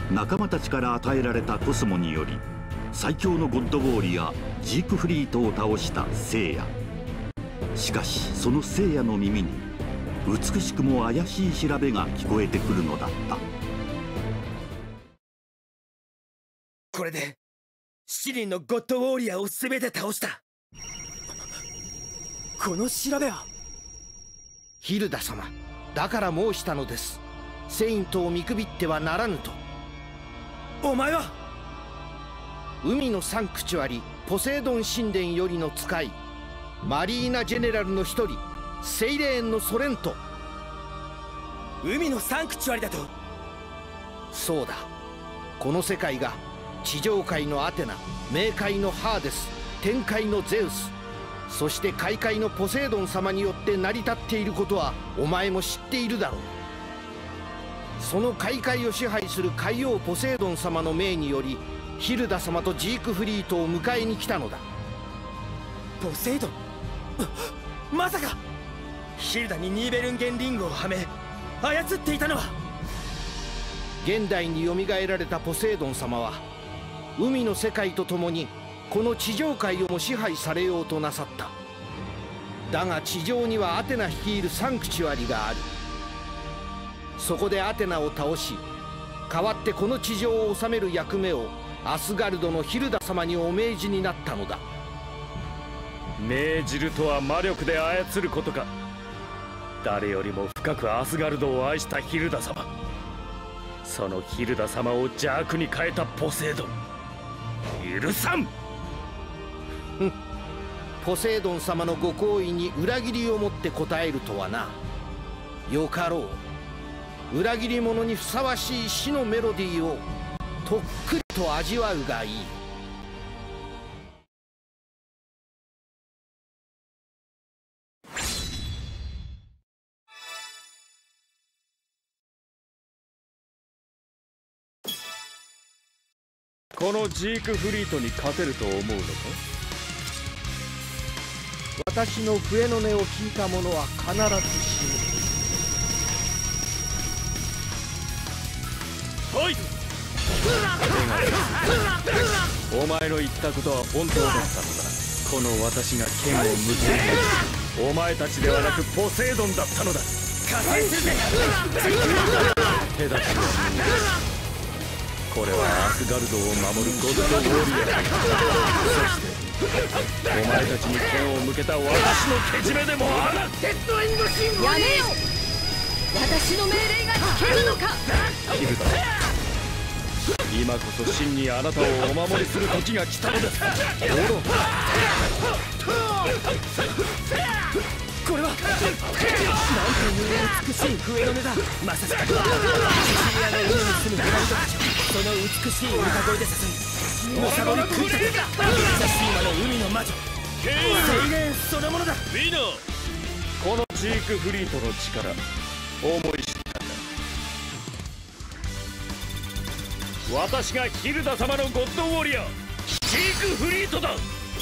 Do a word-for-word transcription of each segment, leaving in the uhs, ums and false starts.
仲間たちから与えられたコスモにより最強のゴッドウォーリアジークフリートを倒した聖夜。しかしその聖夜の耳に美しくも怪しい調べが聞こえてくるのだった。 これでしちにんのゴッドウォーリアを全て倒した。この調べはヒルダ様、だから申したのです。セイントを見くびってはならぬと。 お前は海のサンクチュアリポセイドン神殿よりの使い、マリーナ・ジェネラルの一人セイレーンのソレント。 海のサンクチュアリだと。 そうだ、この世界が地上界のアテナ、冥界のハーデス、天界のゼウス、そして海界のポセイドン様によって成り立っていることはお前も知っているだろう。その海界を支配する海王ポセイドン様の命によりヒルダ様とジークフリートを迎えに来たのだ。 ポセイドン、まさかヒルダにニーベルンゲンリングをはめ操っていたのは。 現代によみがえられたポセイドン様は海の世界とともにこの地上界をも支配されようとなさった。だが地上にはアテナ率いるサンクチュアリがある。そこでアテナを倒し、代わってこの地上を治める役目をアスガルドのヒルダ様にお命じになったのだ。 命じるとは魔力で操ることか。誰よりも深くアスガルドを愛したヒルダ様、そのヒルダ様を邪悪に変えたポセイドン、許さん。 ポセイドン様のご好意に裏切りをもって応えるとはな。よかろう。裏切り者にふさわしい死のメロディーをとっくりと味わうがいい。 このジークフリートに勝てると思うのか。 私の笛の音を聞いた者は必ず死ぬ。 おい、お前の言ったことは本当だったのだ。この私が剣を向けるのはお前たちではなくポセイドンだったのだ。 加勢するぜ。 手だけはこれはアスガルドを守るゴッドウォーリア。そしてお前たちに剣を向けた私のけじめでもある。 デッドエンドシンボル。 やめよ。私の命令が聞けるのか。 ヒルダ、今こそ真にあなたをお守りする時が来たのです。 これはなんという美しい笛の音だ。まさしくシチリアの海に住む村人たちをその美しい歌声で誘い、むさぼり食い立てたザシーマの海の魔女セイレーンそのものだ。 ウィナー、このジークフリートの力思い知ったか。私がヒルダ様のゴッドウォーリアジークフリートだ。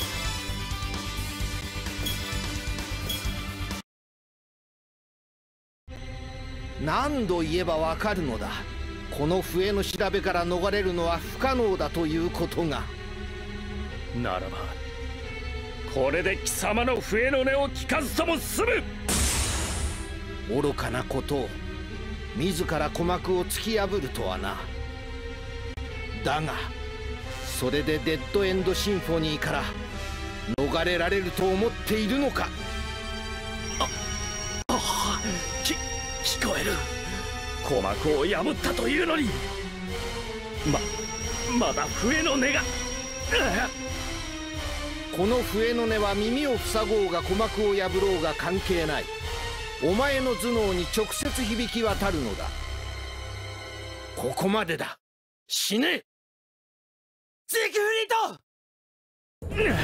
何度言えばわかるのだ。この笛の調べから逃れるのは不可能だということが。 ならばこれで貴様の笛の音を聞かずとも済む。 愚かなことを自ら鼓膜を突き破るとはな。だがそれでデッドエンドシンフォニーから逃れられると思っているのか。 ああ、き聞こえる。鼓膜を破ったというのにままだ笛の音が。 この笛の音は耳を塞ごうが鼓膜を破ろうが関係ない。お前の頭脳に直接響き渡るのだ。ここまでだ。死ね。 ジークフリート。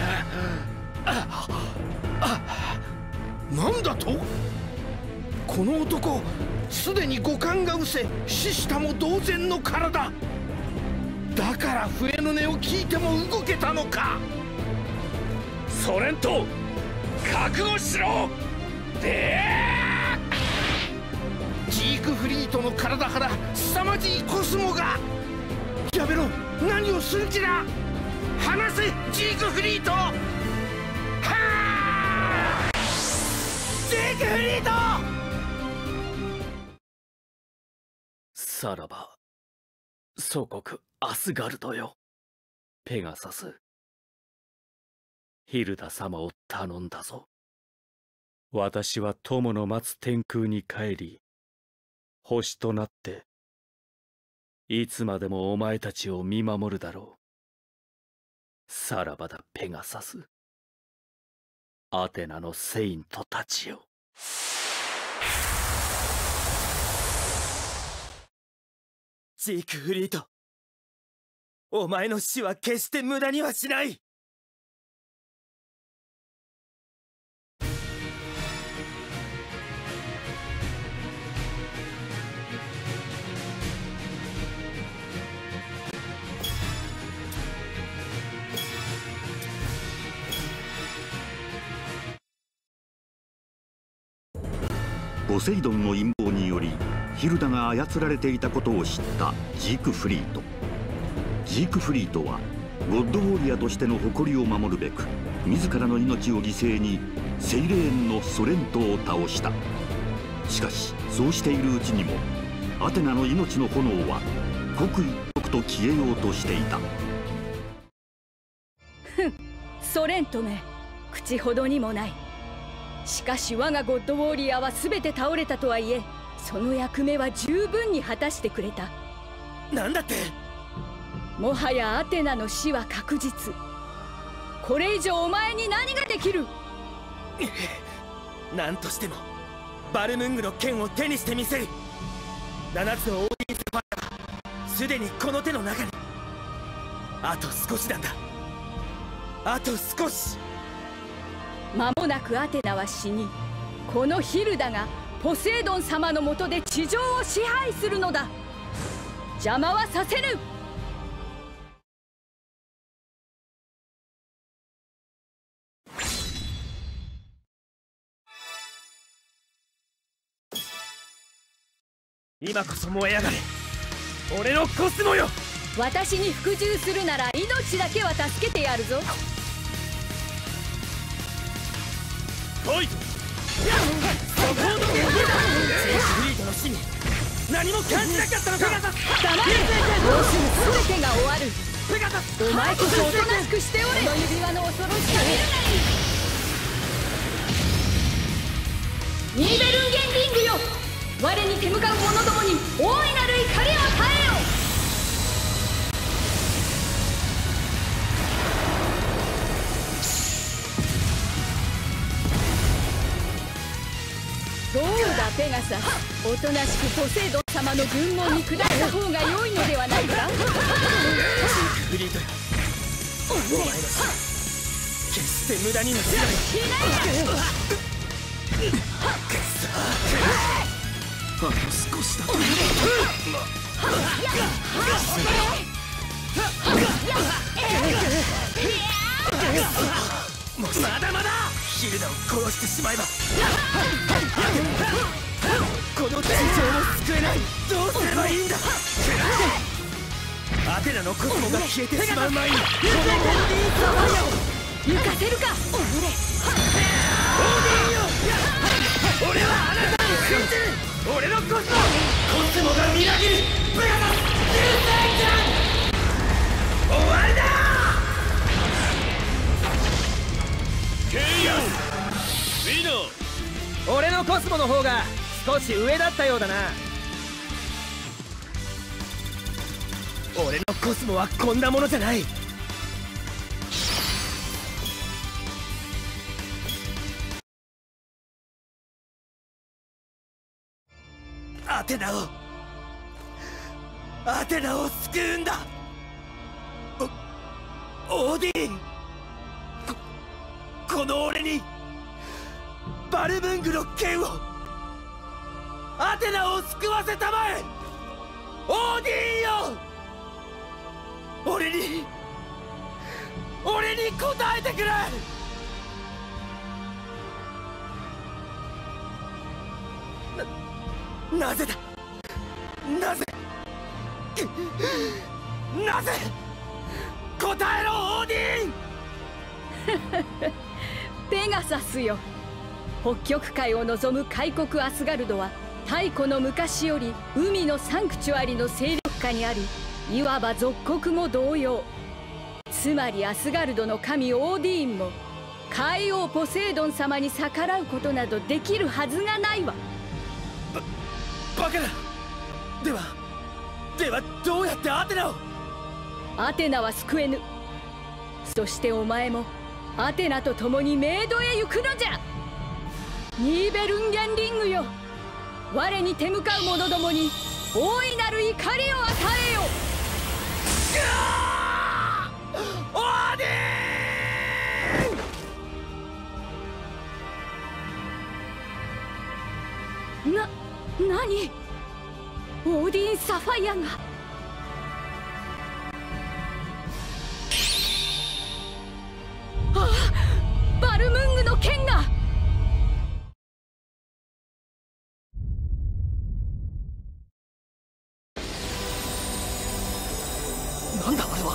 なんだと。この男すでに五感が失せ死したも同然の体だから笛の音を聞いても動けたのか。 ソレント、覚悟しろ。でジークフリートの体から凄まじいコスモが。 やめろ。何をする気だ。離せジークフリート。はあ、ジークフリート。 さらば祖国アスガルドよ、ペガサス、ヒルダ様を頼んだぞ。私は友の待つ天空に帰り、星となっていつまでもお前たちを見守るだろう。さらばだペガサス、アテナのセイントたちよ。 ジークフリート、お前の死は決して無駄にはしない。 ポセイドンの陰謀によりヒルダが操られていたことを知ったジークフリート。ジークフリートはゴッドウォリアとしての誇りを守るべく自らの命を犠牲にセイレーンのソレントを倒した。しかしそうしているうちにもアテナの命の炎は刻一刻と消えようとしていた。 ふん、ソレントめ、口ほどにもない。しかし我がゴッドウォーリアは全て倒れたとはいえ、その役目は十分に果たしてくれた。 なんだって。 もはやアテナの死は確実。これ以上お前に何ができる。 何としてもバルムングの剣を手にしてみせる。七つのオーディンスファイアはすでにこの手の中に。あと少しなんだ、あと少し。 間もなくアテナは死に、このヒルダがポセイドン様の下で地上を支配するのだ。邪魔はさせぬ。 今こそ燃え上がれ、俺のコスモよ。 私に服従するなら命だけは助けてやるぞ。 来いと。そこのジークフリートの死に何も感じなかったのか。 黙れ。もうすぐ全てが終わる。お前こそおとなしくしておれ。この指輪の恐ろしさ見るなり。ニーベルンゲンリングよ、我に手向かう者どもに大いなる怒りを与えよ。どうだペガサス、おとなしくポセイドン様の軍門に下った方が良いのではないか。 ジークフリートよ、お前の死決して無駄にはしない。あと少しだと。まだまだ。ヒルダを殺してしまえばこの地上も救えない。どうすればいいんだ。アテナのコスモが消えてしまう前にこのオーディンサファイアを行かせるか。おぶれ。 オーディンよ、俺はあなたを信じる。俺のコスモ、コスモがみなぎる。ブラザーじゅうさんちゃん終わりだ。俺のコスモの方が少し上だったようだな。俺のコスモはこんなものじゃない。アテナをアテナを救うんだ。オーディン、ここの俺にバルムングの剣を、アテナを救わせたまえ。オーディンよ、俺に俺に答えてくれ。な、なぜだ、なぜなぜ。答えろオーディンペガサスよ。北極海を望む開国アスガルドは太古の昔より海のサンクチュアリの勢力下にあり、いわば属国も同様。つまりアスガルドの神オーディーンも海王ポセイドン様に逆らうことなどできるはずがないわ。 ババカな。ではではどうやってアテナを。 アテナは救えぬ。そしてお前もアテナと共にメイドへ行くのじゃ。ニーベルンゲンリングよ、我に手向かう者どもに大いなる怒りを与えよ。 オーディン。な、何？オーディン・サファイアが。ああ、バルムングの剣が。 なんだあれは。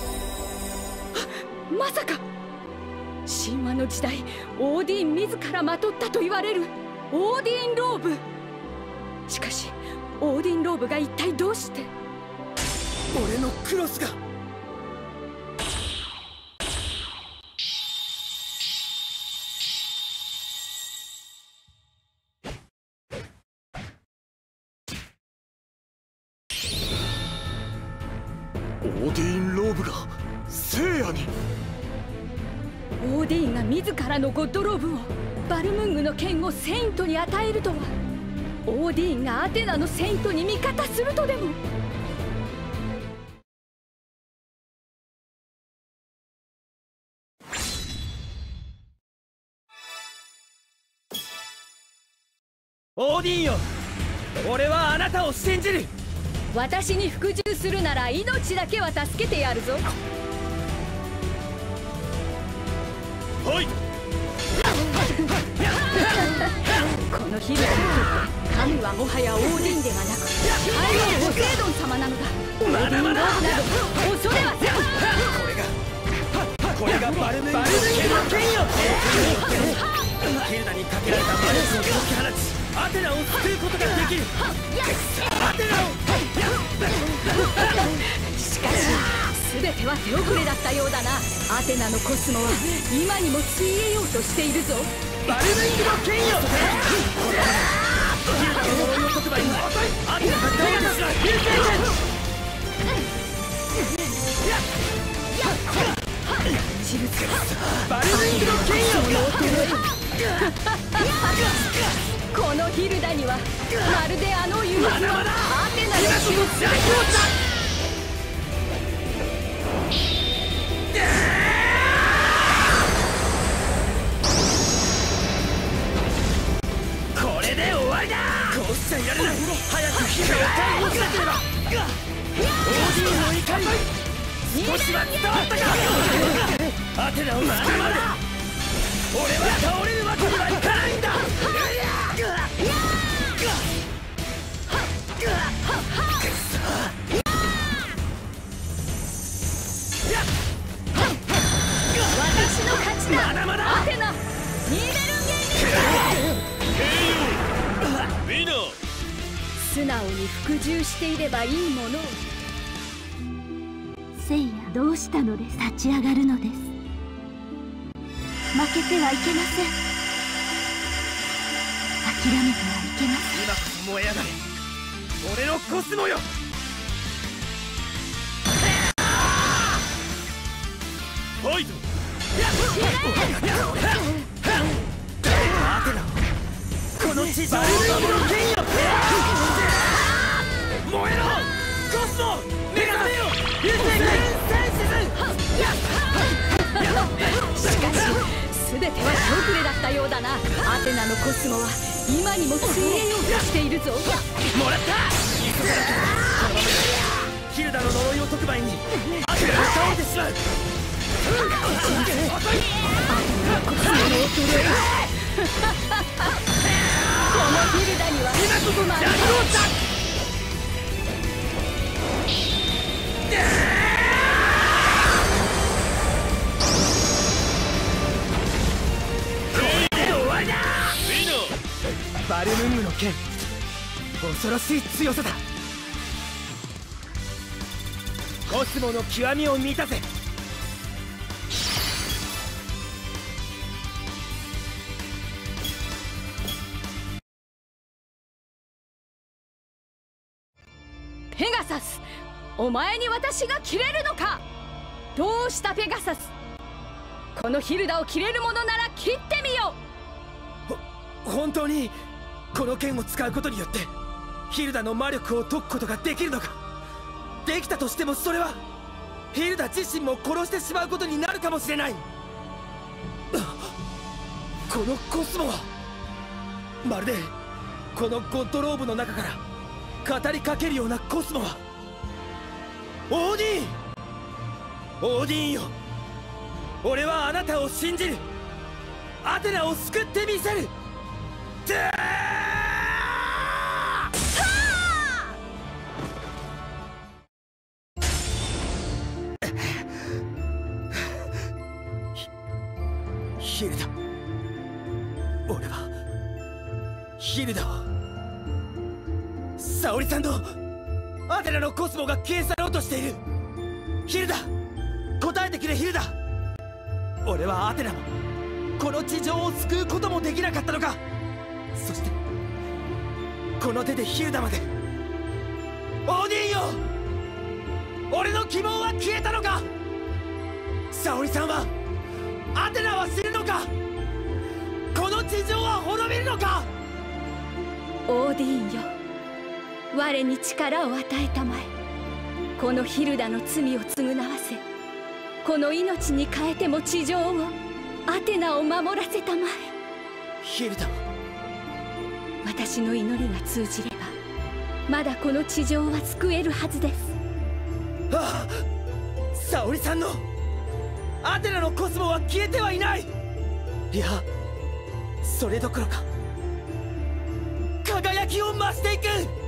まさか神話の時代、オーディン自らまとったと言われるオーディンローブ。しかしオーディンローブが一体どうして。 俺のクロスが。オーディンローブが聖夜に。 オーディンが自らのゴッドローブを、バルムングの剣をセイントに与えるとは。オーディンがアテナのセイントに味方するとでも。 オーディンよ、俺はあなたを信じる。 私に服従するなら命だけは助けてやるぞ。 はい。 このヒルダにとって神はもはやオーディンではなく海王ポセイドン様なのだ。オーディンローブなど恐れはせん。 これがバルムングの剣よ。ヒルダにかけられた魔力を解き放ち、アテナを救うことができる。アテナを。 しかし全ては手遅れだったようだな。アテナのコスモは今にもついえようとしているぞ。 バルムングの剣よ。ヒルダの呪いを解く前にアテナがペガサスの流星ジルスバルムングの剣よ。 このヒルダにはまるであの夕日のアテナの血を吸い込んだ。 これで終わりだ。こうしちゃいられない。早く姫を解放しなければ。オーディンの怒り少しは伝わったか。アテナを救うまで俺は倒れるわけにはいかないんだ。 私の勝ちだ。 まだまだアテナ、ニーベルンゲンリング。素直に服従していればいいものを。 聖夜、どうしたのです。立ち上がるのです。負けてはいけません。諦めてはいけません。 今こそ燃え上がれ、俺のコスモよ。ファイト。アテナをこの地上の剣よ。燃えろコスモ。目覚めよ流星剣センシズ。 しかし全ては手遅れだったようだな。アテナのコスモは今にもついえようとしているぞ。 もらった。急がなければこのままヒルダの呪いを解く前にアテナが倒れてしまう。アテナのコスモの衰え。 このヒルダには今こそジャックをだ。 バルムングの剣、恐ろしい強さだ。コスモの極みを満たせ。 ペガサス、お前に私が切れるのか。どうしたペガサス。このヒルダを切れるものなら切ってみよう。ほ本当にこの剣を使うことによってヒルダの魔力を解くことができるのか。できたとしてもそれはヒルダ自身も殺してしまうことになるかもしれない。このコスモはまるでこのゴッドローブの中から語りかけるようなコスモはオーディーン。オーディーンよ、俺はあなたを信じる。アテナを救ってみせる。ヒルダ、俺はヒルダを、沙織さんのアテナのコスモが消え去ろうとしている。ヒルダ、答えてくれヒルダ。俺はアテナもこの地上を救うこともできなかったのか。そしてこの手でヒルダまで。オーディーンよ、俺の希望は消えたのか。沙織さんは、アテナは死ぬのか。この地上は滅びるのか。 オーディーンよ、我に力を与えたまえ。このヒルダの罪を償わせ、この命に変えても地上を、アテナを守らせたまえ。 ヒルダ、 私の祈りが通じればまだこの地上は救えるはずです。 ああ、沙織さんのアテナのコスモは消えてはいない。いや、それどころか輝きを増していく。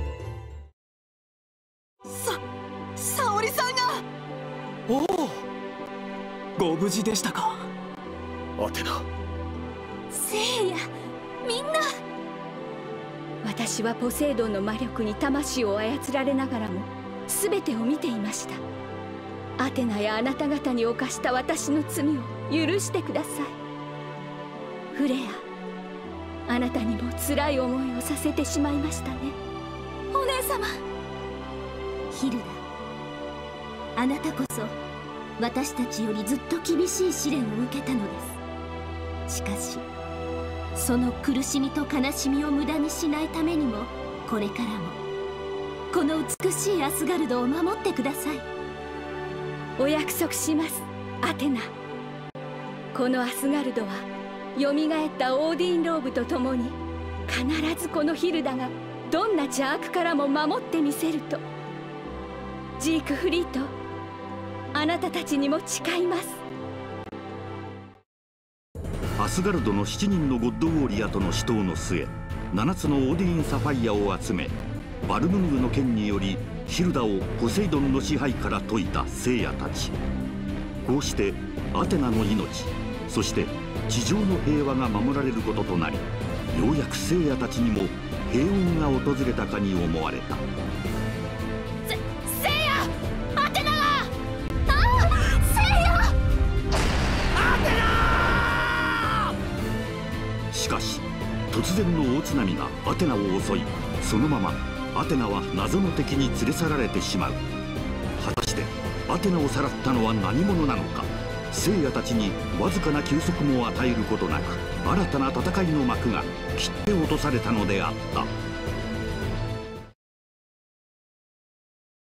さ、沙織さんが。 おお、ご無事でしたか。 アテナ、 聖夜、みんな。私はポセイドンの魔力に魂を操られながらも全てを見ていました。アテナやあなた方に犯した私の罪を許してください。フレア、あなたにも辛い思いをさせてしまいましたね。 お姉様。 ヒルダ、あなたこそ私たちよりずっと厳しい試練を受けたのです。しかしその苦しみと悲しみを無駄にしないためにも、これからもこの美しいアスガルドを守ってください。 お約束します、アテナ。このアスガルドはよみがえったオーディンローブと共に必ずこのヒルダがどんな邪悪からも守ってみせると。ジークフリート、あなたたちにも誓います。 アスガルドのしちにんのゴッドウォーリアとの死闘の末、ななつのオーディーンサファイアを集め、バルムングの剣によりヒルダをポセイドンの支配から解いた聖夜たち。こうしてアテナの命、そして地上の平和が守られることとなり、ようやく聖夜たちにも平穏が訪れたかに思われた。 せ、聖夜、アテナが。ああ、聖夜、 アテナ。 しかし突然の大津波がアテナを襲い、そのままアテナは謎の敵に連れ去られてしまう。果たしてアテナをさらったのは何者なのか。聖夜たちにわずかな休息も与えることなく、新たな戦いの幕が切って落とされたのであった。